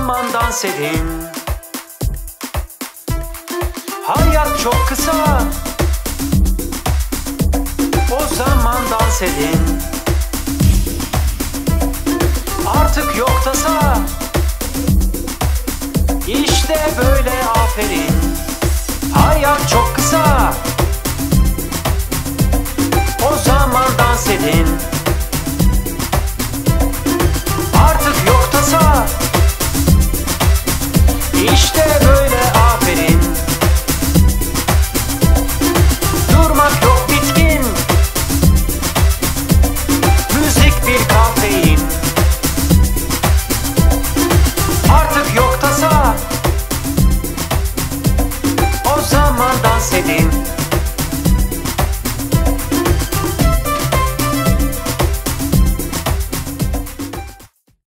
zaman dans edin. Hayat çok kısa, o zaman dans edin. Artık yok tasa, İşte böyle aferin. Hayat çok kısa, o zaman dans edin. Artık yok tasa, İşte böyle aferin. Durmak yok bitkin, müzik bir kafein. Artık yok tasa, o zaman dans edin.